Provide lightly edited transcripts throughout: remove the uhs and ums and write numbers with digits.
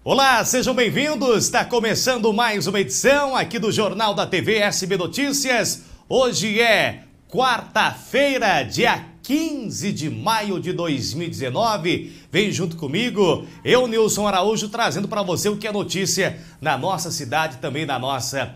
Olá, sejam bem-vindos. Está começando mais uma edição aqui do Jornal da TV SB Notícias. Hoje é quarta-feira, dia 15 de maio de 2019. Vem junto comigo, eu, Nilson Araújo, trazendo para você o que é notícia na nossa cidade e também na nossa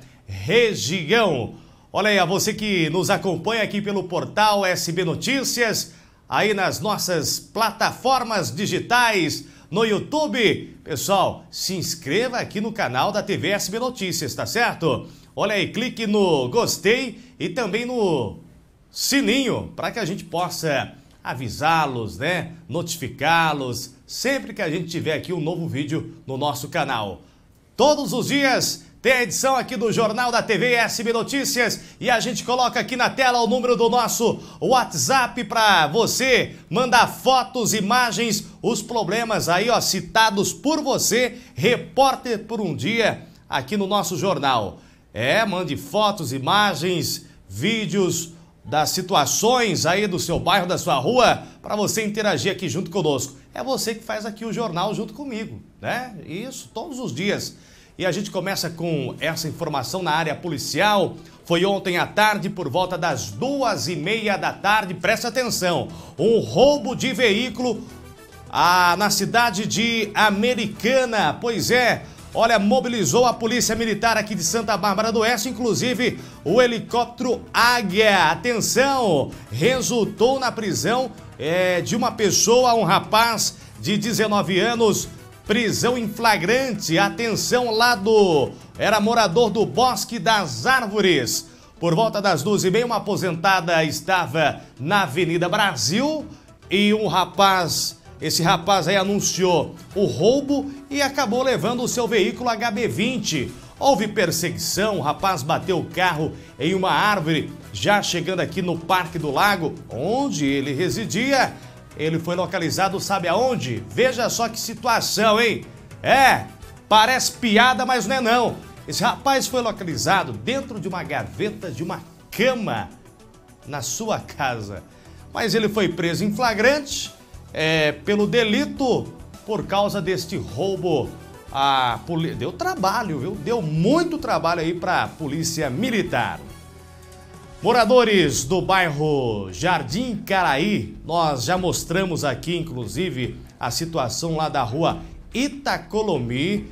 região. Olha aí, a você que nos acompanha aqui pelo portal SB Notícias, aí nas nossas plataformas digitais, no YouTube. Pessoal, se inscreva aqui no canal da TV SB Notícias, tá certo? Olha aí, clique no gostei e também no sininho para que a gente possa avisá-los, né? Notificá-los sempre que a gente tiver aqui um novo vídeo no nosso canal. Todos os dias tem a edição aqui do Jornal da TV SB Notícias e a gente coloca aqui na tela o número do nosso WhatsApp para você mandar fotos, imagens, os problemas aí, ó, citados por você, repórter por um dia aqui no nosso jornal. Mande fotos, imagens, vídeos das situações aí do seu bairro, da sua rua, para você interagir aqui junto conosco. É você que faz aqui o jornal junto comigo, né? Isso, todos os dias. E a gente começa com essa informação na área policial. Foi ontem à tarde, por volta das 2h30 da tarde, presta atenção, um roubo de veículo na cidade de Americana. Pois é, olha, mobilizou a Polícia Militar aqui de Santa Bárbara do Oeste, inclusive o helicóptero Águia. Atenção, resultou na prisão de uma pessoa, um rapaz de 19 anos, prisão em flagrante. Atenção, era morador do Bosque das Árvores. Por volta das 2h30, uma aposentada estava na Avenida Brasil e esse rapaz aí anunciou o roubo e acabou levando o seu veículo HB20. Houve perseguição, o rapaz bateu o carro em uma árvore, já chegando aqui no Parque do Lago, onde ele residia. Ele foi localizado, sabe aonde? Veja só que situação, hein? Parece piada, mas não é não. Esse rapaz foi localizado dentro de uma gaveta de uma cama na sua casa. Mas ele foi preso em flagrante pelo delito por causa deste roubo. Deu trabalho, viu? Deu muito trabalho aí para a Polícia Militar. Moradores do bairro Jardim Caraí, nós já mostramos aqui, inclusive, a situação lá da rua Itacolomi.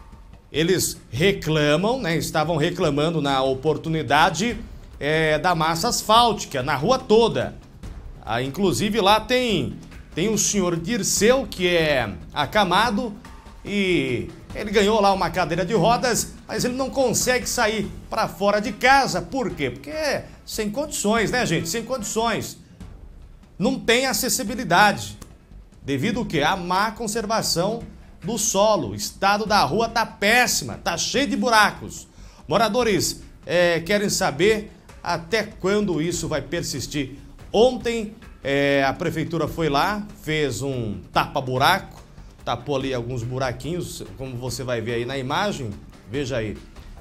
Eles reclamam, né? Estavam reclamando na oportunidade da massa asfáltica, na rua toda. Inclusive lá tem o senhor Dirceu, que é acamado, e ele ganhou lá uma cadeira de rodas, mas ele não consegue sair para fora de casa. Por quê? Porque sem condições, né, gente? Sem condições. Não tem acessibilidade. Devido ao quê? À má conservação do solo. O estado da rua tá péssima, tá cheio de buracos. Moradores querem saber até quando isso vai persistir. Ontem a prefeitura foi lá, fez um tapa-buraco, tapou ali alguns buraquinhos, como você vai ver aí na imagem, veja aí.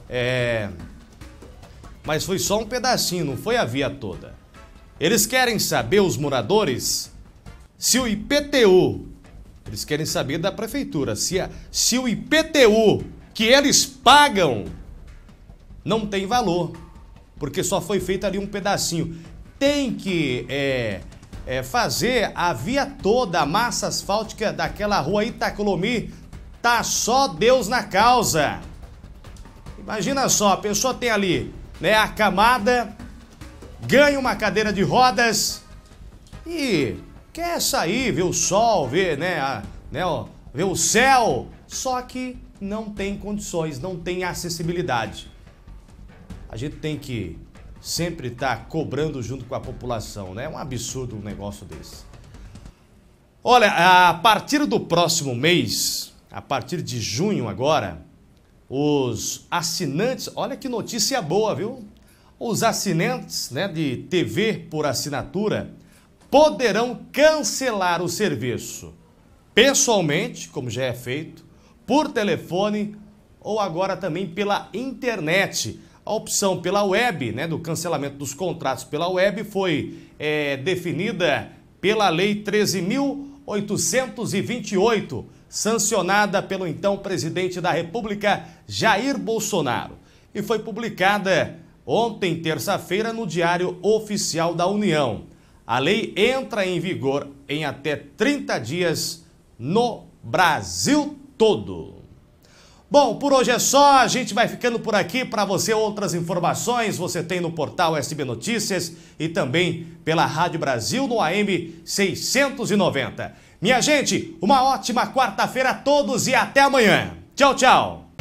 Mas foi só um pedacinho, não foi a via toda. Eles querem saber, os moradores, se o IPTU, eles querem saber da prefeitura, se o IPTU que eles pagam não tem valor, porque só foi feito ali um pedacinho. Tem que fazer a via toda, a massa asfáltica daquela rua Itacolomi, tá só Deus na causa. Imagina só, a pessoa tem ali, né, a camada, ganha uma cadeira de rodas e quer sair, ver o sol, ver o céu, só que não tem condições, não tem acessibilidade. A gente tem que sempre está cobrando junto com a população, né? É um absurdo um negócio desse. Olha, a partir do próximo mês, a partir de junho agora, os assinantes, olha que notícia boa, viu? Os assinantes, né, de TV por assinatura poderão cancelar o serviço pessoalmente, como já é feito, por telefone ou agora também pela internet. A opção pela web, né, do cancelamento dos contratos pela web foi definida pela Lei 13.828, sancionada pelo então presidente da República, Jair Bolsonaro, e foi publicada ontem, terça-feira, no Diário Oficial da União. A lei entra em vigor em até 30 dias no Brasil todo. Bom, por hoje é só, a gente vai ficando por aqui. Para você, outras informações você tem no portal SB Notícias e também pela Rádio Brasil no AM 690. Minha gente, uma ótima quarta-feira a todos e até amanhã. Tchau, tchau.